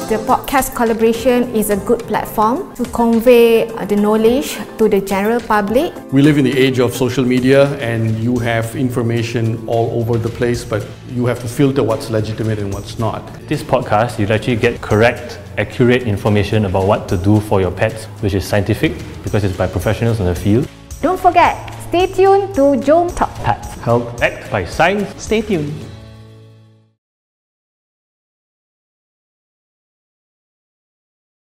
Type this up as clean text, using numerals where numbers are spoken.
The podcast collaboration is a good platform to convey the knowledge to the general public. We live in the age of social media and you have information all over the place, but you have to filter what's legitimate and what's not. This podcast, you'll actually get correct, accurate information about what to do for your pets, which is scientific because it's by professionals in the field. Don't forget, stay tuned to Jom Talk Pets. Helped act by science. Stay tuned.